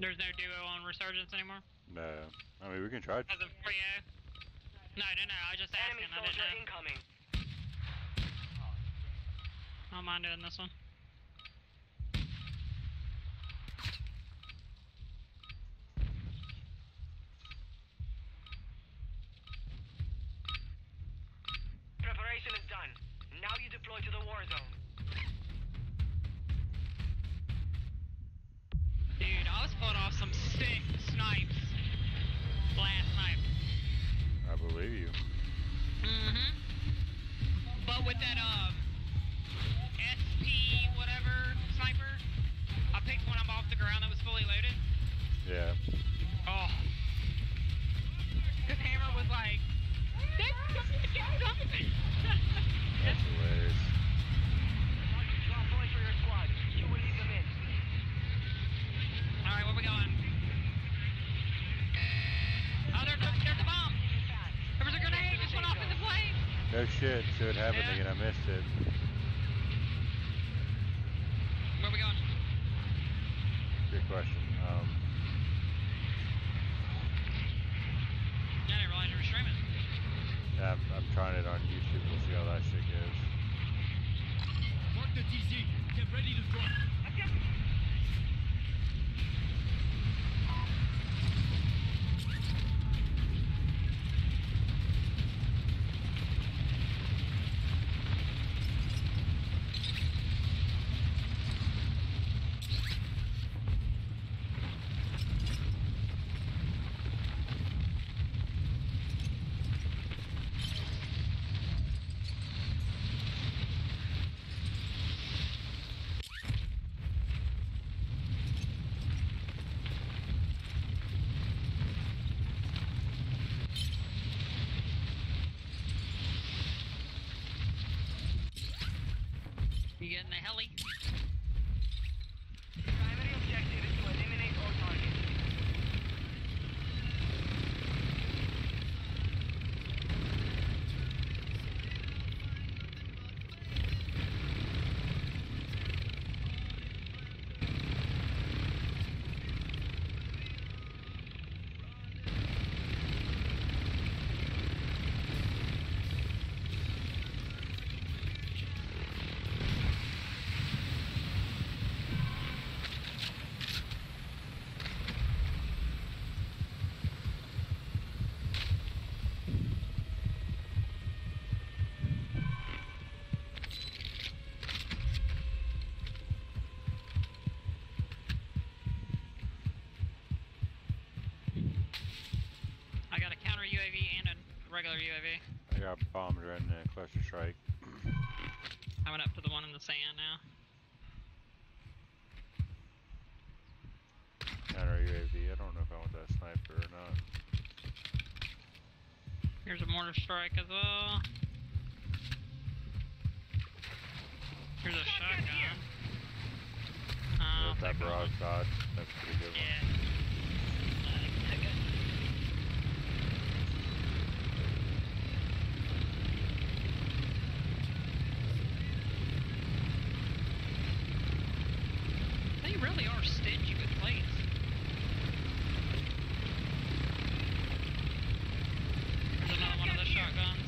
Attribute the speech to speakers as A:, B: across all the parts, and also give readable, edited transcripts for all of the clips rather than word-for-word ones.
A: There's no duo on Resurgence anymore?
B: No. I mean, we can try.
A: As of Frio? No, I just asking.
C: Enemy
A: I didn't
C: soldier
A: know.
C: incoming.
A: I don't mind doing this one.
C: Preparation is done. Now you deploy to the war zone.
A: Dude, I was pulling off some sick snipes last night.
B: I believe you.
A: But with that SP whatever sniper, I picked one up off the ground that was fully loaded.
B: Yeah.
A: Oh. This hammer was like,
B: That's hilarious.
C: Drop points for your squad. You will lead them in.
A: Alright, where we going? Oh, there's a bomb! There was a grenade, just went off in the flame!
B: No shit. So it happened again. I missed it.
A: Where we going?
B: Good question.
A: I didn't realize you were streaming.
B: Yeah, I'm trying it on YouTube. We'll see how that shit goes.
D: Mark the TZ. Get ready to drop.
A: You getting the heli?
C: Primary objective is to eliminate all targets.
A: I got a counter UAV and a regular UAV.
B: I got bombed right in a cluster strike.
A: I went up to the one in the sand now.
B: Counter UAV. I don't know if I want that sniper or not.
A: Here's a mortar strike as well. Here's a shotgun.
B: With that broadside. That's a pretty good one.
A: Yeah. Take it. They really are stingy with plates. There's another one of the shotguns.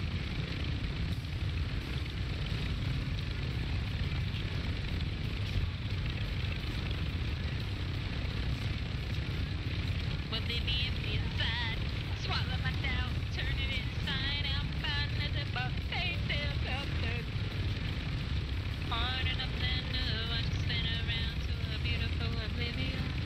A: With the empty inside, swallow my doubt, turn it inside out, find nothing but faith, they'll come through. Hard enough then to spin around to a beautiful oblivion.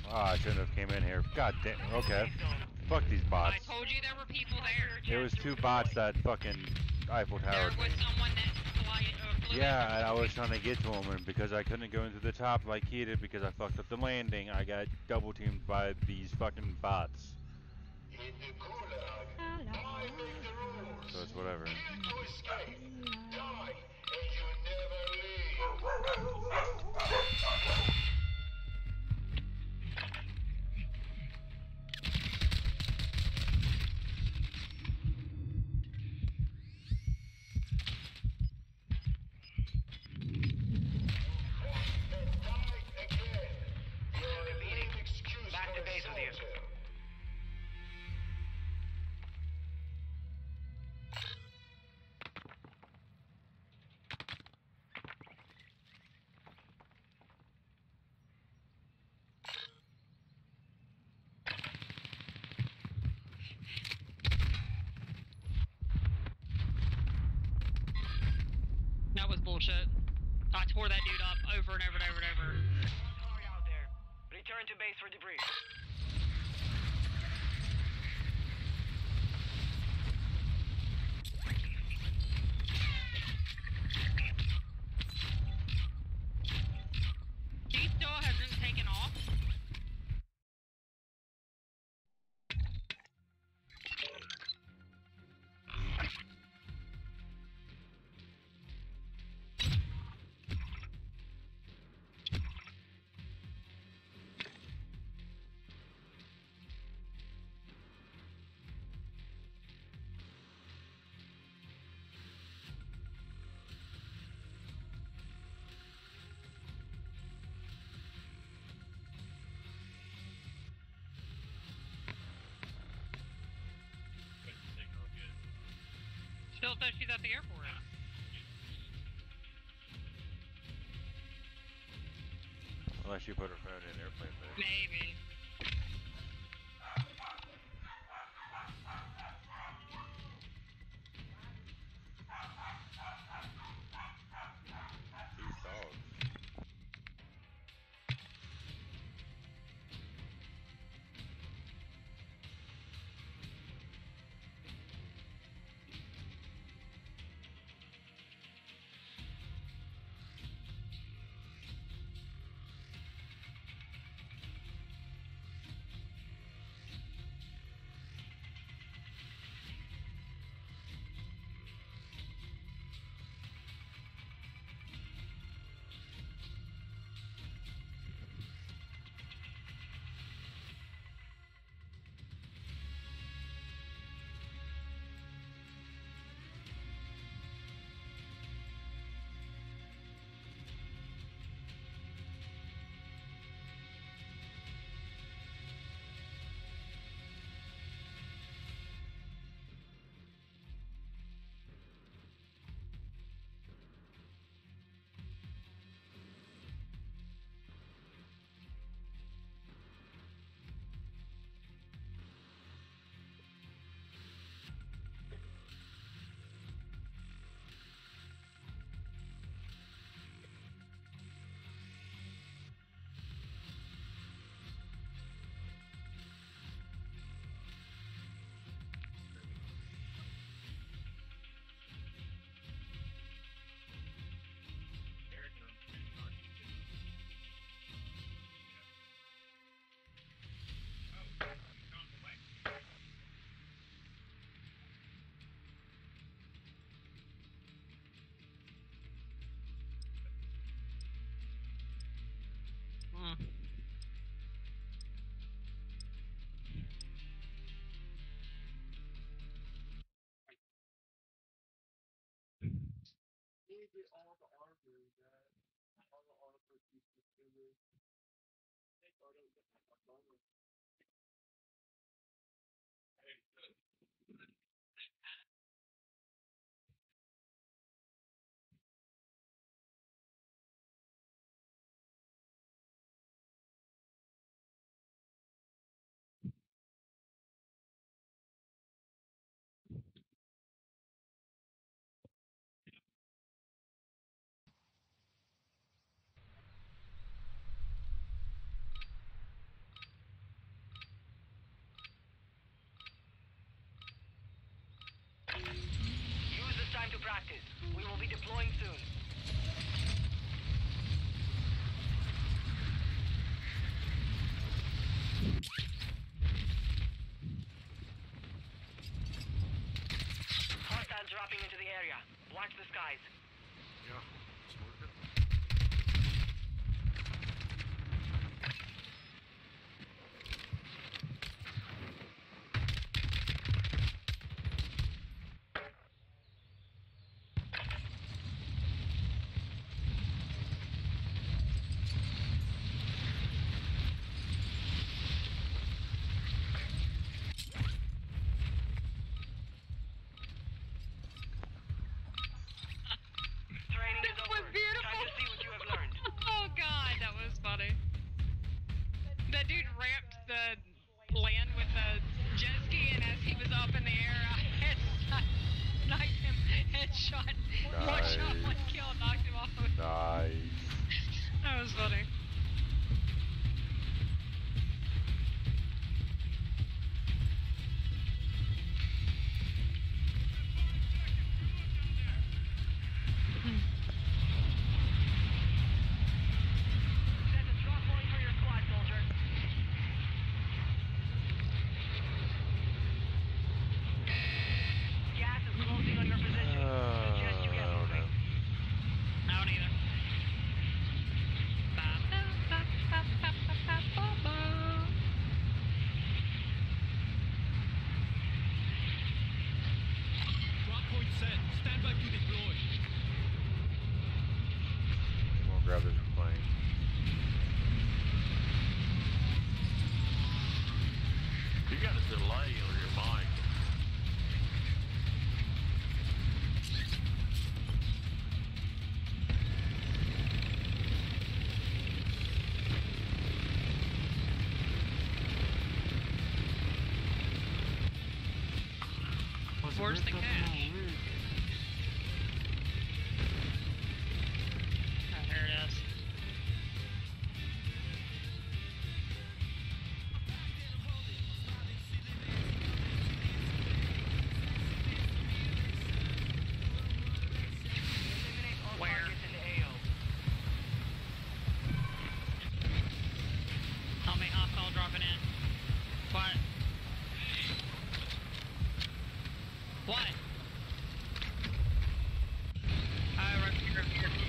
B: Ah, I shouldn't have came in here. God damn. Okay. Fuck these bots.
A: I told you there were people there.
B: It was 2 bots that fucking Eiffel
A: There
B: Towered
A: was
B: me.
A: someone that flew
B: Yeah, and I was trying to get to him, and because I couldn't go into the top like he did because I fucked up the landing, I got double teamed by these fucking bots. So it's whatever.
C: Back to base with you.
A: That was bullshit. I tore that dude up over and over and over and over.
C: Target out there. Return to base for debrief.
A: He still hasn't taken off. Still says she's at the airport.
B: Unless you put her phone in airplane mode.
A: Maybe.
B: These dogs.
C: will be deploying soon. Hostiles dropping into the area. Watch the skies.
D: Yeah, it's working.
C: Training is
A: That
C: over.
A: was beautiful.
C: Time to see what you have learned.
A: Oh god, that was funny. That dude ramped the land with the jet ski, and as he was up in the air, I knifed him, headshot, one shot,
B: Nice.
A: one kill, knocked him off.
B: Nice.
A: That was funny.
C: Set a drop point for your squad, soldier. Gas is closing on your position. Suggest you
B: I
C: get
B: don't
C: moving.
B: know.
A: I don't either.
D: Drop point set. Stand by to deploy.
B: We'll grab this plane.
E: You got a delay on your mic.
A: Where's the cash? Oh, here it is.
C: Eliminate all
A: Where?
C: targets in the AO.
A: Tell me hostile dropping in. What? What? Right here, right here.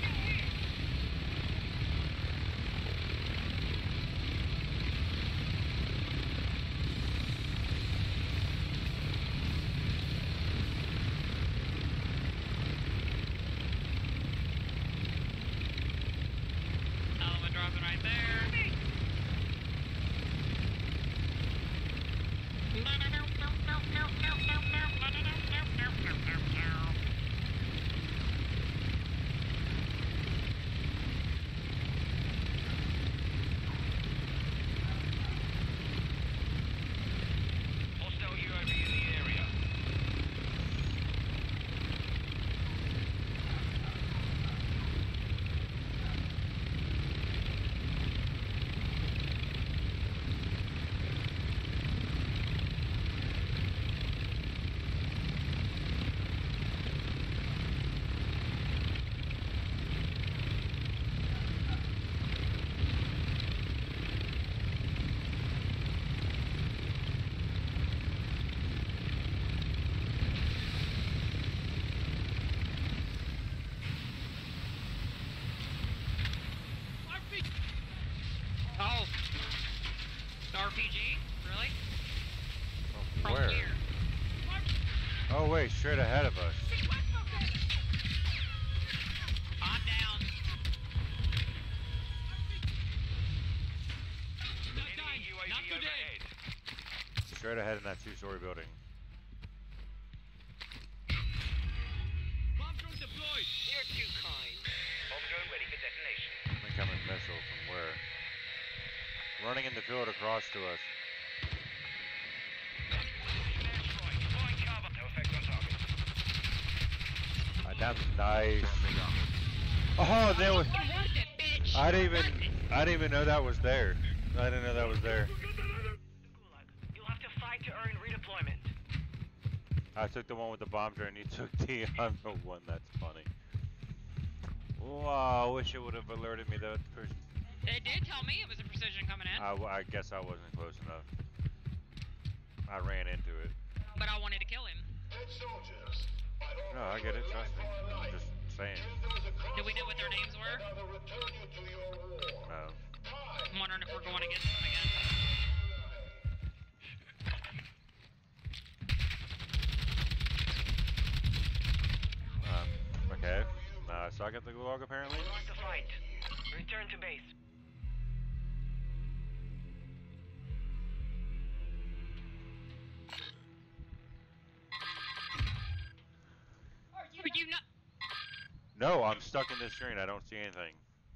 A: Element dropping right there.
C: Hostile UAV in the area.
A: Oh. RPG? Really?
B: Oh,
A: From
B: where?
A: here.
B: Oh wait, straight ahead of us.
A: I'm down.
D: Not
C: Enemy
D: dying.
C: UAV
D: Not today.
C: overhead.
B: Straight ahead in that two-story building.
D: Bomb drone deployed.
C: You're too kind. Bomb drone ready for detonation.
B: Incoming missile from where? Running in the field across to us.
C: Airstrike. Deploying cover. No effect on target.
B: That's nice. Oh, there was.
A: Worth it, bitch.
B: I didn't even know that was there. I didn't know that was there.
C: Gulag. You'll have to fight to earn redeployment.
B: I took the one with the bomb drone. You took the other one. That's funny. Wow, I wish it would have alerted me that person.
A: It did tell me it was a precision coming in,
B: I guess I wasn't close enough. I ran into it.
A: but I wanted to kill him.
B: No, I get it, trust me. I'm just saying.
A: Did we know what their names were?
B: No.
A: I'm wondering if we're going against them again.
B: Okay. I suck at the log apparently.
C: We lost the fight. Return to base.
A: Are you not?
B: No, I'm stuck in this train. I don't see anything.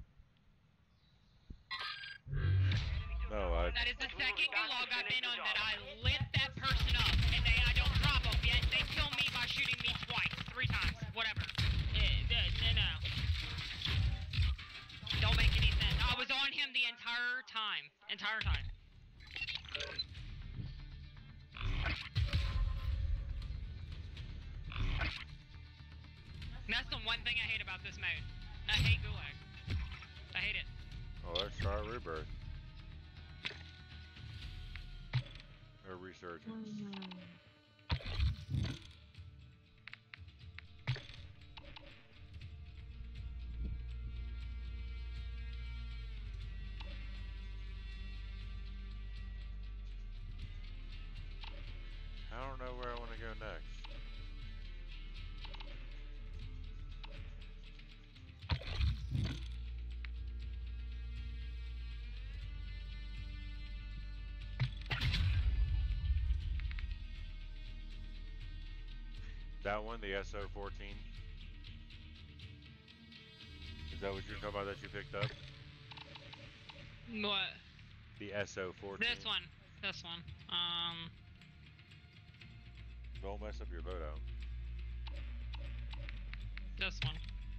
B: No,
A: That is the second gulag I've been on that I lit that person up, and I don't drop them yet. They kill me by shooting me twice, 3 times, whatever. No. Don't make any sense. I was on him the entire time. That's the one thing I hate about this mode. I hate gulag. I hate it.
B: Oh, let's try Rebirth. Or Resurgence. I don't know where I want to go next. That one, the SO-14? Is that what you're talking about that you picked up?
A: What?
B: The SO-14.
A: This one.
B: Don't mess up your loadout.
A: This one.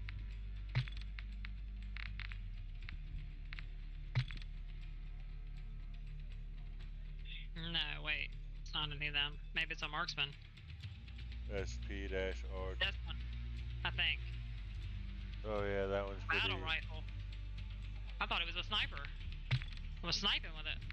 A: No, wait. It's not any of them. Maybe it's a marksman.
B: SP-R.
A: This one. I think.
B: Oh yeah, that one's pretty...
A: Battle rifle. I thought it was a sniper. I was sniping with it.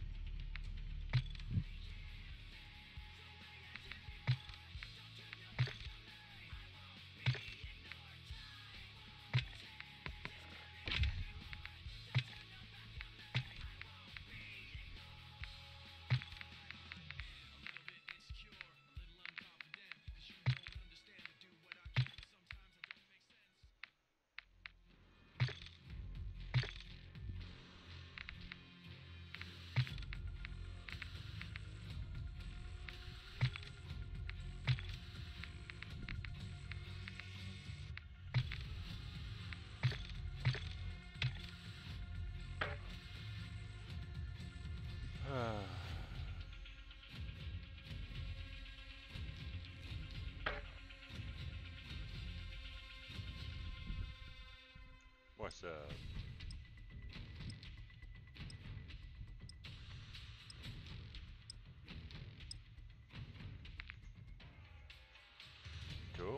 B: What's up? Cool.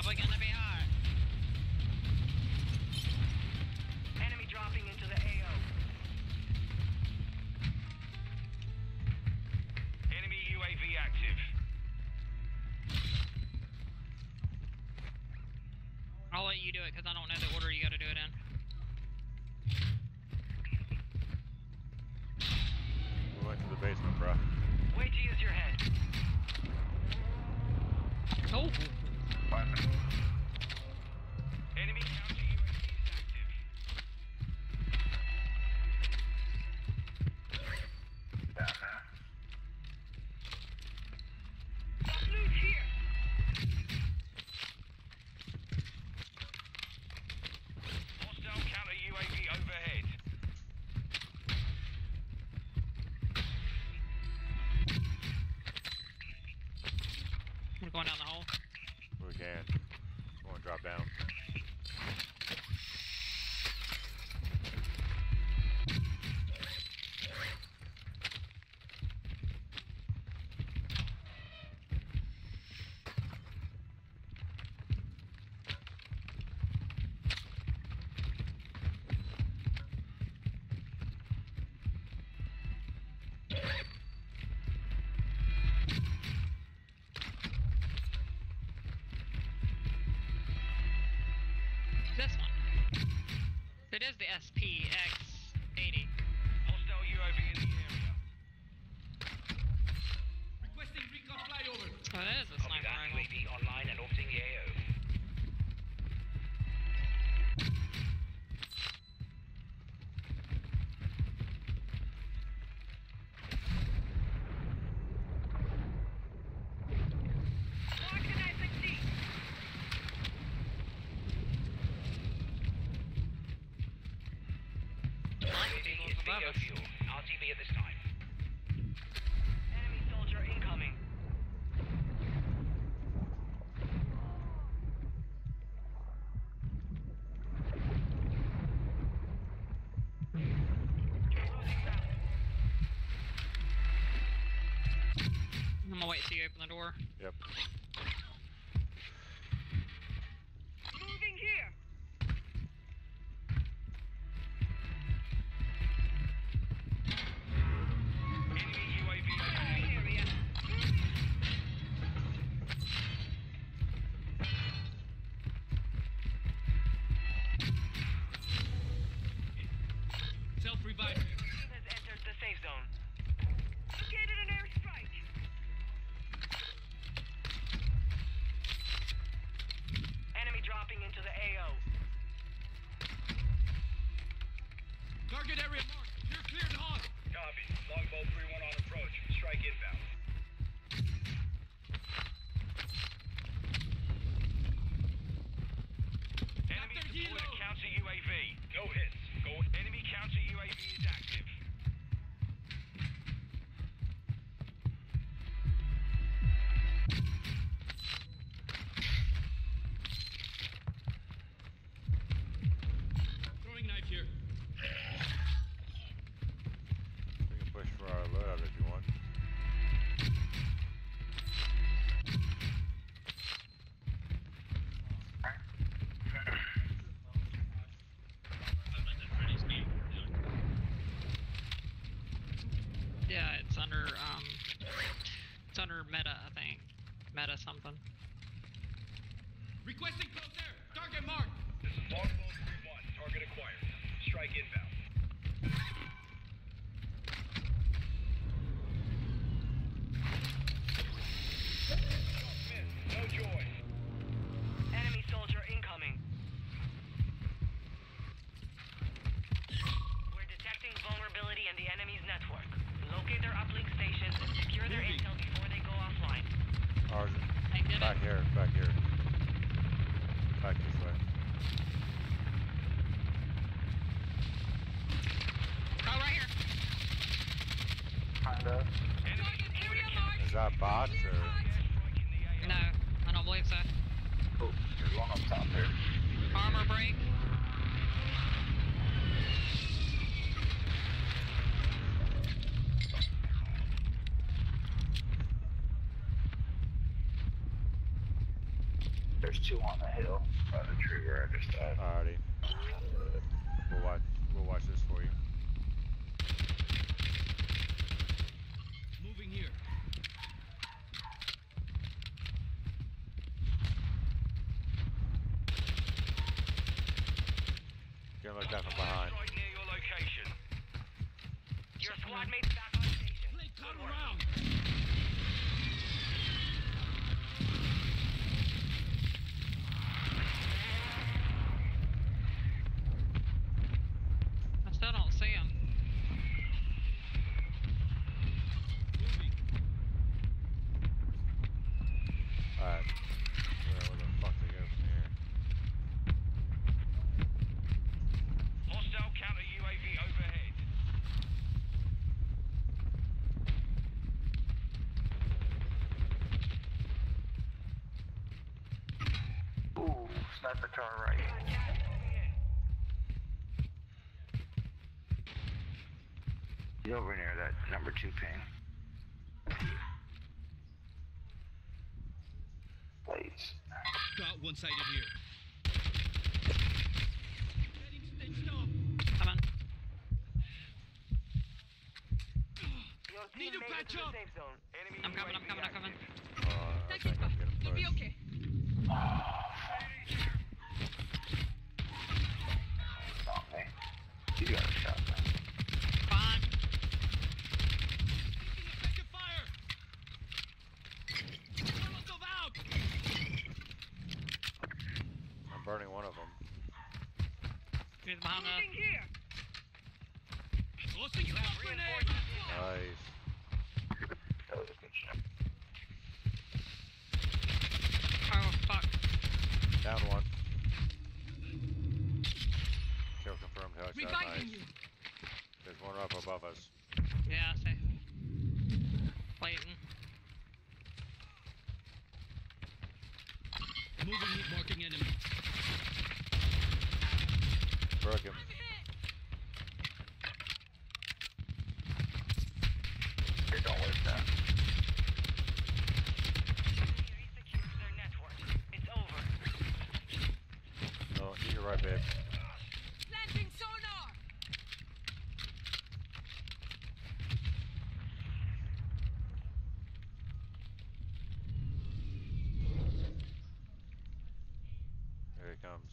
A: probably gonna be hot.
C: Enemy dropping into the AO. Enemy UAV active.
A: I'll let you do it because I don't know the order you gotta do it in.
B: We went to the basement, bro.
C: Wait to use your head.
A: Oh!
C: Enemy counter UAV is active. Loot here. Hostile counter UAV overhead.
A: I'm going down the hole.
B: We can. We want to drop down.
A: This one. It is the SPX-80.
C: Hostile UAV in the area.
D: Requesting recon flyover.
A: Oh, that is a sniper rifle.
C: UAV online and orbiting the AO.
A: Above us.
C: Fuel. RTV at this time. Enemy soldier incoming.
A: I'm gonna wait till you open the door.
B: Yep.
C: Moving here. Enemy UAV area.
D: Self-revive.
C: Team has entered the safe zone. Located an airstrike. Enemy dropping into the AO.
D: Target area marked. You're cleared hot.
F: Copy. Longbow 3-1 on approach. Strike inbound.
C: Enemy
D: After
C: deployed a
D: helo.
C: counter UAV.
F: No hits. Go.
C: Enemy counter UAV is active.
D: Throwing knife here.
B: We can push for our loadout if you want.
A: Yeah, it's under meta, I think. Meta something.
D: Requesting close air. Target marked.
F: This is Longbow 3-1. Target acquired. Strike inbound. No joy.
C: Enemy soldier incoming. We're detecting vulnerability in the enemy's network. Locate their uplink stations and secure their
D: Moving.
C: intel before they go offline.
B: Ours.
A: I did
B: Back
A: it.
B: here. Back here. Back this way.
A: Oh, right here.
C: Enemy deployed a counter
B: Is that bots or?
C: airstrike in the AO.
A: No, I don't believe so.
F: Oh, you're long up top there.
A: Armor break.
G: There's two on the hill by the tree where I just died.
B: Alrighty. We'll watch this for you.
D: Moving here.
B: Getting looked at from behind.
C: Strike near your location. Your squad mates back on station.
D: Play cut around.
A: I still don't see him.
D: Moving.
B: Alright. Where the fuck they go from here?
C: Hostile counter UAV overhead.
G: Ooh, sniper tower right. He's over near that number 2 ping. Please.
D: Got one-sided here. Heading stop.
A: Coming.
C: Your
D: Need to
C: team made it
D: patch
C: to the
D: up.
C: safe zone. Enemy
A: I'm coming, I'm
C: UAV
A: coming, I'm coming.
C: active.
B: I think I'm getting pushed.
A: okay.
G: Not me. You got a shot, man.
A: Fine.
D: Taking effective fire. Molotov out.
B: I'm burning one of them.
A: He's behind us.
D: Tossing smoke grenade.
B: Nice.
G: That was a good shot.
A: Oh, fuck.
B: Down one. Kill confirmed. Headshot. Nice. There's one up above us.
A: Yeah, I see. Waiting.
D: Moving heat marking enemy.
B: Broke him.
G: Here, don't waste that.
C: Resecured their network. It's over.
B: Oh, you're right, babe.
A: Landing sonar!
B: Here he comes.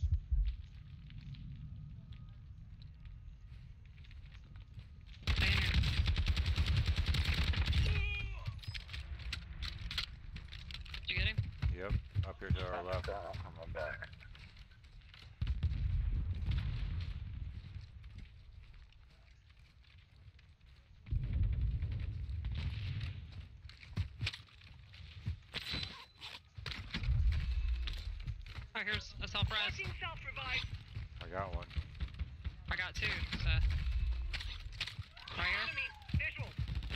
A: Stay in here. Did you get him?
B: Yep. Up here to our left.
G: I'm coming back.
A: Oh, here's a self-res.
C: Self-revive.
B: I got one.
A: I got two, so. Right here?
C: Enemy visual.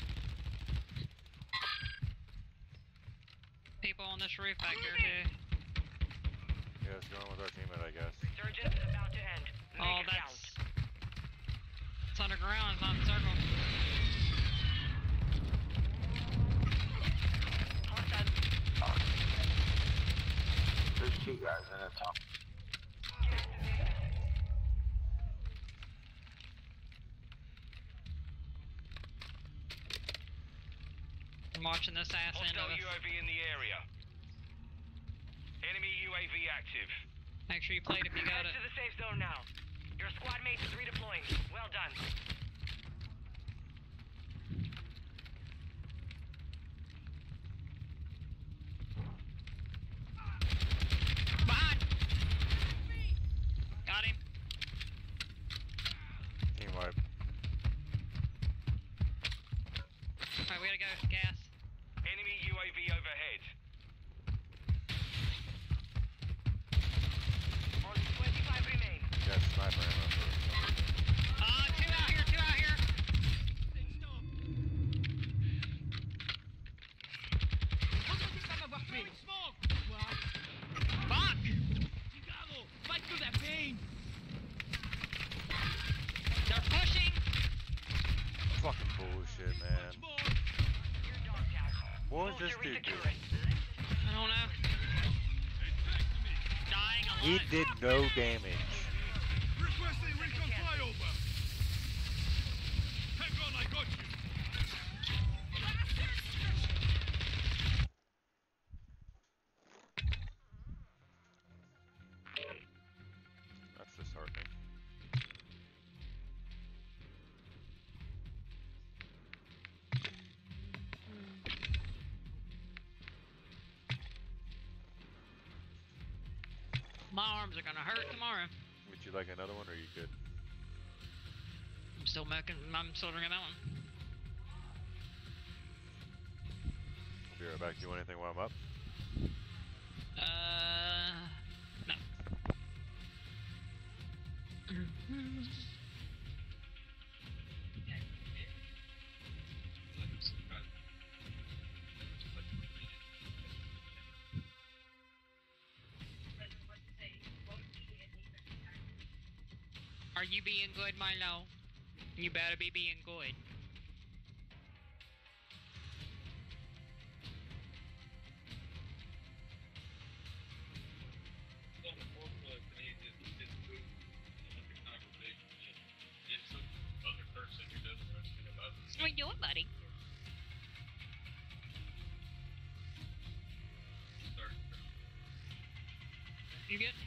A: People on this roof back here, too.
B: Yeah, it's going with our teammate, I guess.
C: Resurgence about to end. Make
A: Oh,
C: it
A: that's.
C: count.
A: It's underground, it's not in circle.
C: Hostile.
G: There's two guys in the top.
A: I'm watching this ass end
C: Hostile
A: of us.
C: UAV in the area. Enemy UAV active.
A: Make sure you played if you got
C: Head
A: it.
C: to the safe zone now. Your squad mates is redeploying. Well done.
A: Behind! Got him.
B: Team wipe.
A: Alright, we gotta go. Gas.
C: Enemy UAV overhead. Only 25 remain.
B: Got sniper ammo for some reason.
A: Two out here, two out here.
D: Stop. Throwing smoke. What?
A: Fuck!
D: Chicago, fight through that pain.
A: They're pushing!
B: Fucking bullshit, man.
D: Much more.
C: Your dog tag.
B: What was
C: Move
B: this
C: to
B: dude
C: resecure
B: doing?
C: it.
A: I don't know.
D: It's back to me.
A: I ain't gonna
B: He
A: lie.
B: did no damage.
D: Requesting recon flyover. Hang on, I got you.
B: That's disheartening.
A: My arms are gonna hurt tomorrow.
B: Would you like another one, or are you good?
A: I'm still drinking that one.
B: I'll be right back. You want anything while I'm up?
A: No. Are you being good, Milo? You better be being good. What you doing, buddy? You good?